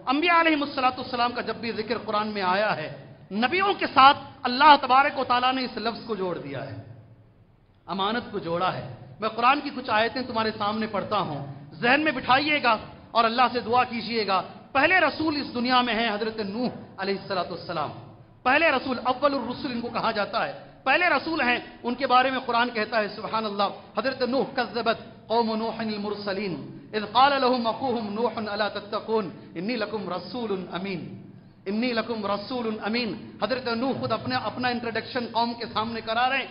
انبیاء علیہم کا جب بھی ذکر قرآن میں آیا ہے، نبیوں کے ساتھ اللہ تبارک و تعالیٰ نے اس لفظ کو جوڑ دیا ہے، امانت کو جوڑا ہے۔ میں قرآن کی کچھ آیتیں تمہارے سامنے پڑھتا ہوں، ذہن میں بٹھائیے گا اور اللہ سے دعا کیجئے گا۔ پہلے رسول اس دنیا میں ہیں حضرت نوح علیہ السلام، پہلے رسول، اول الرسل ان کو کہا جاتا ہے، پہلے رسول ہیں، ان کے بارے میں قرآن کہتا ہے سبحان اللہ، حضرت نوح کذبت قوم نوح المرسلین اذ قال لهم اخوهم نوح الا تتقون انی لکم رسول امین، انی لکم رسول امین۔ حضرت نوح خود اپنا انٹروڈکشن قوم کے سامنے کرا رہے ہیں،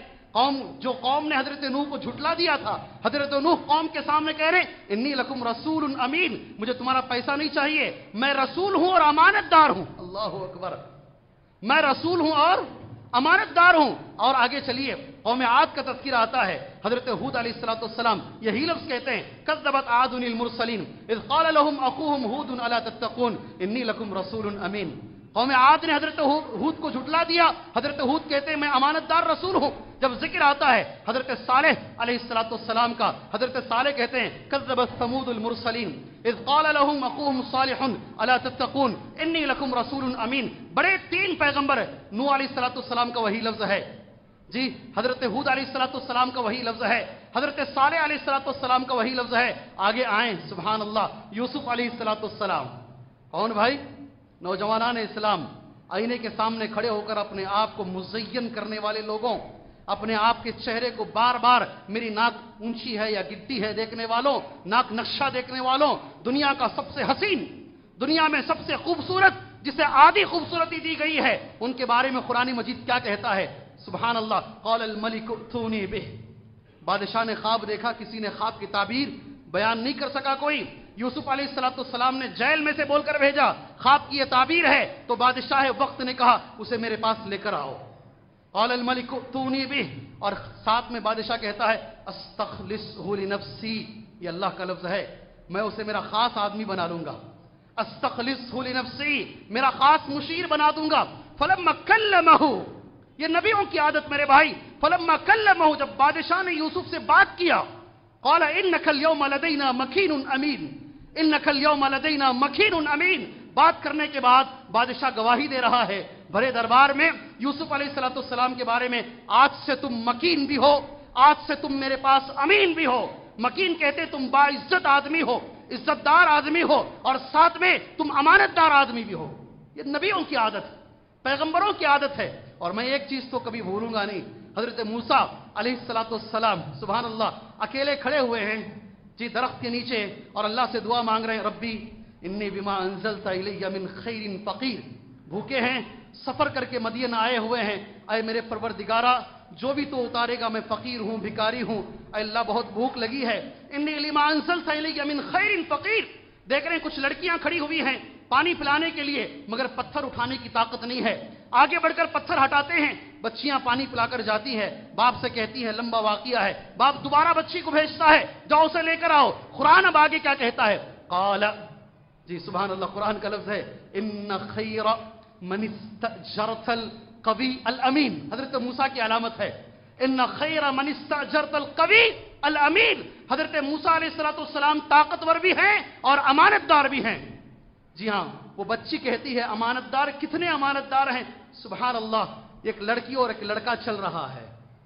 قوم نے حضرت نوح کو جھٹلا دیا تھا، حضرت نوح قوم کے سامنے کہہ رہے ہیں انی لکم رسول امین، مجھے تمہارا پیسہ نہیں چاہیے، میں رسول ہوں اور امانت دار ہوں۔ اللہ اکبر، میں رسول ہوں اور امانت دار ہوں۔ اور آگے چلیے، قوم عاد کا تذکرہ آتا ہے، حضرت ہود علیہ السلام یہی لفظ کہتے ہیں کذبت عاد المرسلین اذ قال لهم اخوهم هود الا تتقون انی لکم رسول امین۔ قوم عاد نے حضرت ہود کو جھٹلا دیا، حضرت ہود کہتے ہیں میں امانت دار رسول ہوں۔ جب ذکر آتا ہے حضرت صالح علیہ السلام کا، حضرت صالح کہتے ہیں کذبت ثمود المرسلین اذ قال لهم اخوهم صالح الا تتقون انی لکم رسول امین۔ بڑے تین پیغمبر، نوح علیہ السلام کا وہی لفظ ہے جی، حضرت ہود علیہ السلام کا وہی لفظ ہے، حضرت صالح علیہ السلام کا وہی لفظ ہے۔ آگے آئیں، سبحان اللہ، یوسف علیہ السلام، کون بھائی؟ نوجوانان اسلام، آئینے کے سامنے کھڑے ہو کر اپنے آپ کو مزین کرنے والے لوگوں، اپنے آپ کے چہرے کو بار بار میری ناک اونچی ہے یا گٹی ہے دیکھنے والوں، ناک نقشہ دیکھنے والوں، دنیا کا سب سے حسین، دنیا میں سب سے خوبصورت، جسے آدھی خوبصورتی دی گئی ہے، ان کے بارے میں قرآن مجید کیا کہتا ہے؟ سبحان اللہ، قال الملک ائتونی بہ۔ بادشاہ نے خواب دیکھا، کسی نے خواب کی تعبیر بیان نہیں کر سکا کوئی، یوسف علیہ السلام نے جیل میں سے بول کر بھیجا خواب کی یہ تعبیر ہے، تو بادشاہ وقت نے کہا اسے میرے پاس لے کر آؤ۔ قال الملک ائتونی بہ، اور ساتھ میں بادشاہ کہتا ہے استخلصہ لنفسی، یہ اللہ کا لفظ ہے، میں اسے میرا خاص آدمی بنا لوں گا، استخلصہ لنفسی، میرا خاص مشیر بنا دوں گا۔ فلما کلمہ، یہ نبیوں کی عادت میرے بھائی، فلما کلمہ، جب بادشاہ نے یوسف سے بات کیا، قال انک اليوم لدینا مکین امین، انک اليوم لدینا مکین امین، بات کرنے کے بعد بادشاہ گواہی دے رہا ہے بھرے دربار میں یوسف علیہ السلام کے بارے میں، آج سے تم مکین بھی ہو، آج سے تم میرے پاس امین بھی ہو۔ مکین کہتے تم باعزت آدمی ہو، عزت دار آدمی ہو، اور ساتھ میں تم امانت دار آدمی بھی ہو۔ یہ نبیوں کی عادت، پیغمبروں کی عادت ہے۔ اور میں ایک چیز تو کبھی بھولوں گا نہیں، حضرت موسیٰ علیہ السلام سبحان اللہ اکیلے کھڑے ہوئے ہیں جی درخت کے نیچے، اور اللہ سے دعا مانگ رہے ہیں ربی انی بما انزلت الی من خیر فقیر، بھوکے ہیں، سفر کر کے مدین آئے ہوئے ہیں، اے میرے پروردگارہ جو بھی تو اتارے گا، میں فقیر ہوں، بھکاری ہوں، اے اللہ بہت بھوک لگی ہے، انی لما انزلت الی من خیر فقیر۔ دیکھ رہے ہیں کچھ لڑکیاں کھڑی ہوئی ہیں پانی پلانے کے لیے، مگر پتھر اٹھانے کی طاقت نہیں ہے، آگے بڑھ کر پتھر ہٹاتے ہیں، بچیاں پانی پلا کر جاتی ہیں، باپ سے کہتی ہیں، لمبا واقعہ ہے، باپ دوبارہ بچی کو بھیجتا ہے، جاؤ اسے لے کر آؤ۔ قرآن اب آگے کیا کہتا ہے؟ قال، جی سبحان اللہ، قرآن کا لفظ ہے ان خیر من استأجرت القوی الامین، حضرت موسیٰ کی علامت ہے ان خیر من استأجرت القوی الامین۔ حضرت موسیٰ علیہ السلام طاقتور بھی ہیں اور امانت دار بھی ہیں۔ جی ہاں، وہ بچی کہتی ہے امانت دار، کتنے امانت دار ہیں؟ سبحان اللہ، ایک لڑکی اور ایک لڑکا چل رہا ہے،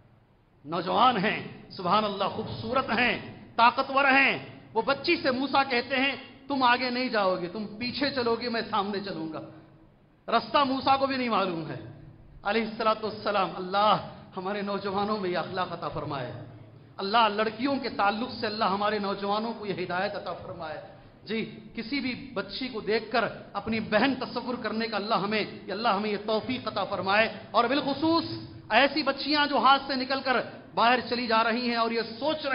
نوجوان ہیں، سبحان اللہ، خوبصورت ہیں، طاقتور ہیں۔ وہ بچی سے موسیٰ کہتے ہیں تم آگے نہیں جاؤ گے، تم پیچھے چلو گے، میں سامنے چلوں گا۔ رستہ موسیٰ کو بھی نہیں معلوم ہے علیہ السلام۔ اللہ ہمارے نوجوانوں میں یہ اخلاق عطا فرمائے، اللہ لڑکیوں کے تعلق سے اللہ ہمارے نوجوانوں کو یہ ہدایت عطا فرمائے۔ جی کسی بھی بچی کو دیکھ کر اپنی بہن تصور کرنے کا اللہ ہمیں یہ توفیق عطا فرمائے، اور بالخصوص ایسی بچیاں جو ہاتھ سے نکل کر باہر چلی جا رہی ہیں اور یہ سوچ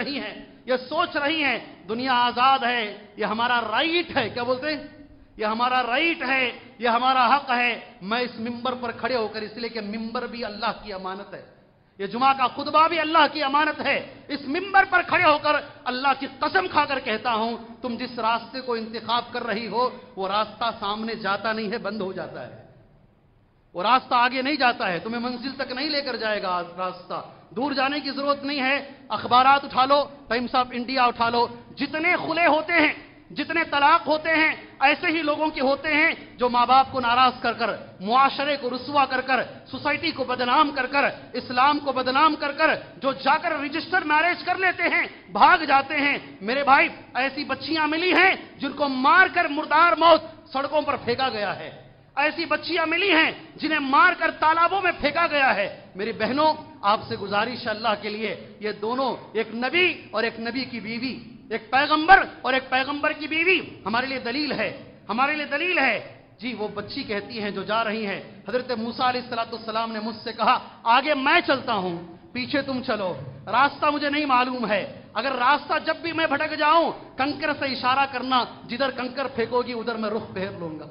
رہی ہیں دنیا آزاد ہے، یہ ہمارا رائٹ ہے، کیا بولتے ہیں؟ یہ ہمارا رائٹ ہے، یہ ہمارا حق ہے۔ میں اس ممبر پر کھڑے ہو کر، اس لیے کہ ممبر بھی اللہ کی امانت ہے، یہ جمعہ کا خطبہ بھی اللہ کی امانت ہے، اس ممبر پر کھڑے ہو کر اللہ کی قسم کھا کر کہتا ہوں تم جس راستے کو انتخاب کر رہی ہو وہ راستہ سامنے جاتا نہیں ہے، بند ہو جاتا ہے، وہ راستہ آگے نہیں جاتا ہے، تمہیں منزل تک نہیں لے کر جائے گا راستہ، دور جانے کی ضرورت نہیں ہے۔ اخبارات اٹھا لو، ٹائمز آف انڈیا اٹھا لو، جتنے خلے ہوتے ہیں، جتنے طلاق ہوتے ہیں، ऐसे ही लोगों के होते हैं जो माँ बाप को नाराज कर कर, मुआशरे को रुस्वा कर कर, सोसाइटी को बदनाम कर कर, इस्लाम को बदनाम कर कर, जो जाकर रजिस्टर मैरिज कर लेते हैं, भाग जाते हैं। मेरे भाई, ऐसी बच्चियां मिली हैं जिनको मारकर मुर्दार मौत सड़कों पर फेंका गया है। ऐसी बच्चियां मिली हैं जिन्हें मारकर तालाबों में फेंका गया है। मेरी बहनों, आपसे गुजारिश है अल्लाह के लिए, ये दोनों, एक नबी और एक नबी की बीवी, एक पैगंबर और एक पैगंबर की बीवी, हमारे लिए दलील है, हमारे लिए दलील है। जी, वो बच्ची कहती हैं जो जा रही हैं, हजरत मूसा अलैहिस्सलाम ने मुझसे कहा, आगे मैं चलता हूं, पीछे तुम चलो, रास्ता मुझे नहीं मालूम है, अगर रास्ता जब भी मैं भटक जाऊं, कंकर से इशारा करना, जिधर कंकर फेंकोगी उधर मैं रुख फेर लूंगा।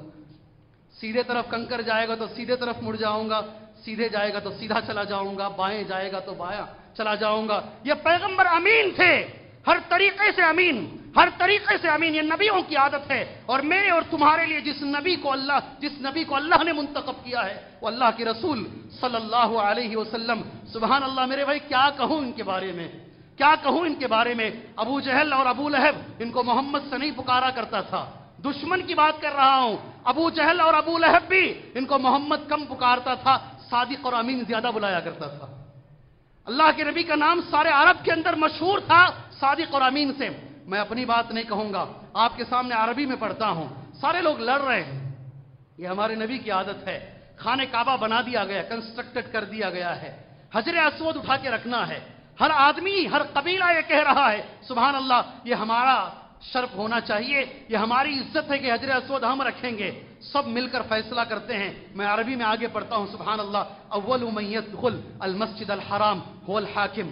सीधे तरफ कंकर जाएगा तो सीधे तरफ मुड़ जाऊंगा, सीधे जाएगा तो सीधा चला जाऊंगा, बाएं जाएगा तो बायां चला जाऊंगा। ये पैगंबर अमीन थे, हर तरीके से अमीन, हर तरीके से अमीन। ये नबियों की आदत है। और मेरे और तुम्हारे लिए जिस नबी को अल्लाह ने मुंतखब किया है, वो अल्लाह के रसूल सल्लल्लाहु अलैहि वसल्लम। सुभान अल्लाह। मेरे भाई, क्या कहूं इनके बारे में, क्या कहूं इनके बारे में। अबू जहल और अबू लहब इनको मोहम्मद से नहीं पुकारा करता था, दुश्मन की बात कर रहा हूं। अबू जहल और अबू लहब भी इनको मोहम्मद कम पुकारता था, सादिक और अमीन ज्यादा बुलाया करता था। अल्लाह के नबी का नाम सारे अरब के अंदर मशहूर था सादिक और अमीन से। मैं अपनी बात नहीं कहूंगा, आपके सामने अरबी में पढ़ता हूं। सारे लोग लड़ रहे हैं, ये हमारे नबी की आदत है। खाने काबा बना दिया गया, कंस्ट्रक्टेड कर दिया गया है, हजरे अस्वद उठा के रखना है। हर आदमी, हर कबीला ये कह रहा है, सुभान अल्लाह, ये हमारा शर्फ होना चाहिए, ये हमारी इज्जत है कि हजरे अस्वद हम रखेंगे। सब मिलकर फैसला करते हैं। मैं अरबी में आगे पढ़ता हूं, सुभान अल्लाह। अव्वलु मन यदखुल अल मस्जिद अल हराम हुवल हाकिम,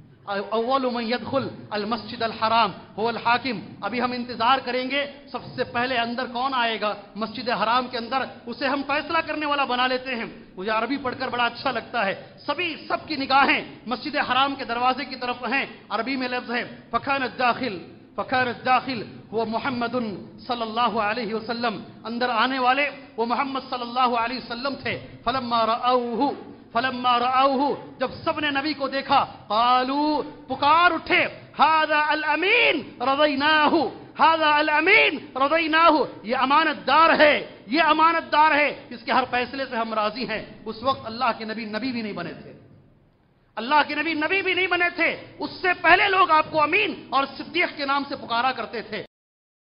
अव्वलु मन यदखुल अल मस्जिद अल हराम हुवल हाकिम। अभी हम इंतजार करेंगे, सबसे पहले अंदर कौन आएगा मस्जिद हराम के अंदर, उसे हम फैसला करने वाला बना लेते हैं। मुझे अरबी पढ़कर बड़ा अच्छा लगता है। सबकी निगाहें मस्जिद हराम के दरवाजे की तरफ हैं। अरबी में लफ्ज है फ़कान दाखिल वो मोहम्मदुन सल्लल्लाहु अलैहि वसल्लम। अंदर आने वाले वो मोहम्मद सल्लल्लाहु अलैहि वसल्लम थे। फलम्मा रआऊहु, जब सबने नबी को देखा, क़ालू, पुकार उठे, हाज़ा अल अमीन रज़यनाहु, हाज़ा अल अमीन रज़यनाहु, ये अमानतदार है, ये अमानतदार है, इसके हर फैसले से हम राजी हैं। उस वक्त अल्लाह के नबी भी नहीं बने थे, अल्लाह के नबी भी नहीं बने थे। उससे पहले लोग आपको अमीन और सिद्दीक के नाम से पुकारा करते थे।